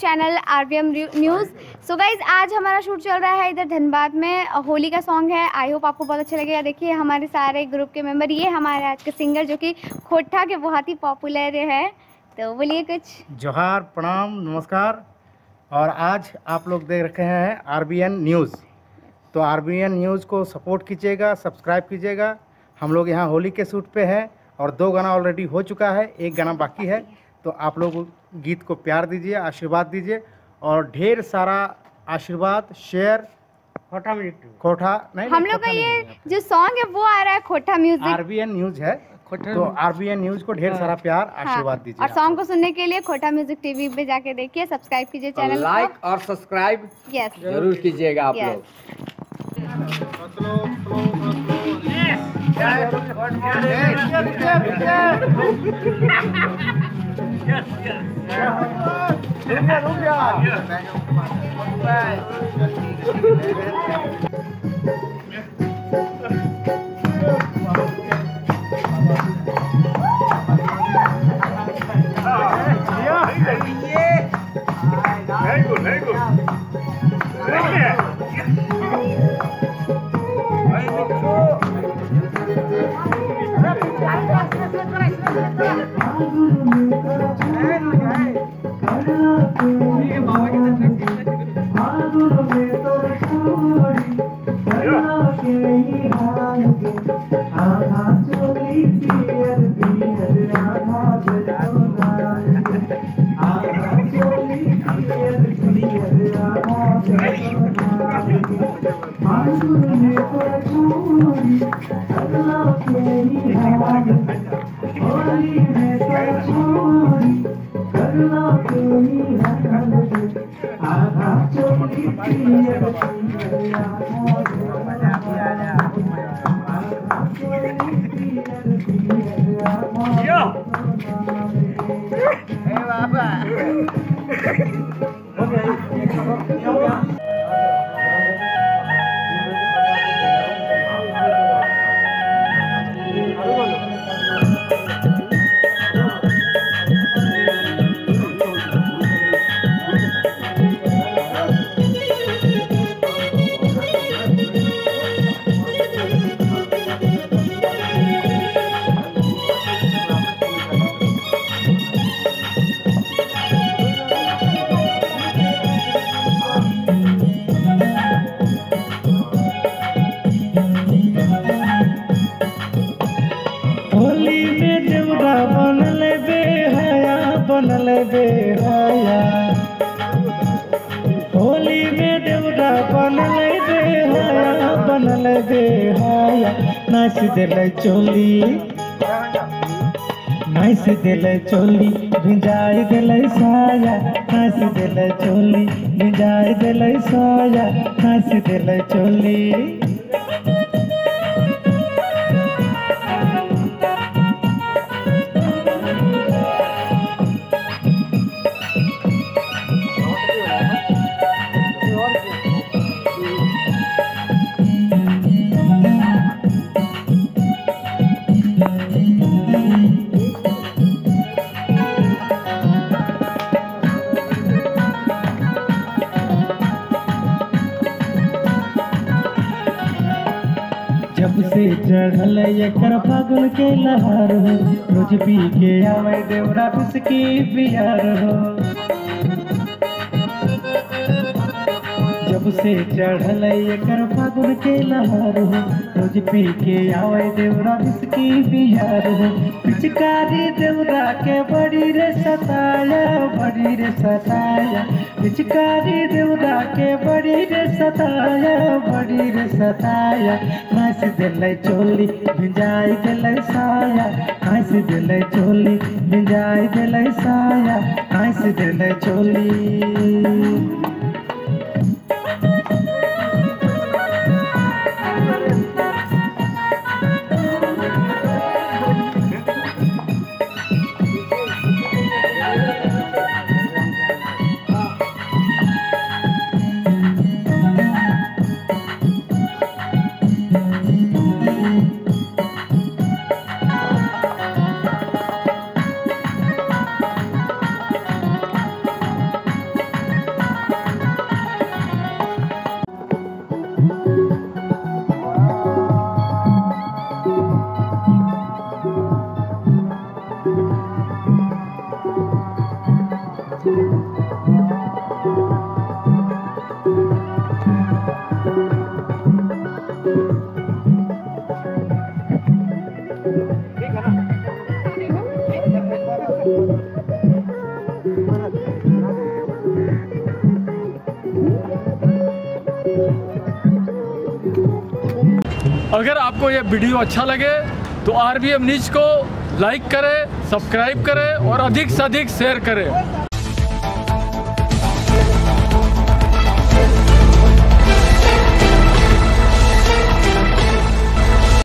Channel RBM news. So guys आज हमारा shoot चल रहा है इधर धनबाद में। होली का सॉन्ग है, आई होप आपको बहुत अच्छा लगेगा। देखिए हमारे सारे ग्रुप के मेंबर, ये हमारे आज के सिंगर जो कि खोटा के बहुत ही पॉपुलर है। तो बोलिए कुछ। जोहार, प्रणाम, नमस्कार। और आज आप लोग देख रखे हैं आरबीएन न्यूज़। तो आरबीएन न्यूज़ को सपोर्ट कीजिएगा, सब्सक्राइब कीजिएगा। हम लोग यहाँ होली के शूट पे हैं और 2 गाना ऑलरेडी हो चुका है, 1 गाना बाकी है। तो आप लोग गीत को प्यार दीजिए, आशीर्वाद दीजिए और ढेर सारा आशीर्वाद शेयर। खोटा नहीं, हम लोग का ये जो सॉन्ग है वो आ रहा है खोटा म्यूजिक, आरबीएन न्यूज़ है। तो आरबीएन न्यूज़ को ढेर सारा प्यार आशीर्वाद दीजिए। और सॉन्ग को सुनने के लिए खोटा म्यूजिक टीवी पे जाके देखिए, सब्सक्राइब कीजिए चैनल को, लाइक और सब्सक्राइब यस जरूर कीजिएगा आप लोग। Very good. होली में देवरा बनले बेहाया, बनले बेहाया। नाच देले चोली, नाच देले चोली, भिजाई देले साया। नाच देले चोली, भिजाई देले साया। नाच देले चोली। जब से चढ़ल एकर फागुन के लहर हो, रोज पी के आवे देवरा बिस्की बिहार हो। जब से चढ़ल एकर फागुन के लहर हो, रोज पी के आवे देवरा बिस्की बिहार हो। पिचकारी देवरा के बड़ी रे सताया, बड़ी रे सताया। पिचकारी देवरा के बड़ी रे सताया, बड़ी रे सताया। नाच देले चोली, भिजाई देले साया। नाच देले चोली, भिजाई देले साया। नाच देले चोली। अगर आपको ये वीडियो अच्छा लगे तो RBM न्यूज़ को लाइक करें, सब्सक्राइब करें और अधिक से अधिक शेयर करें।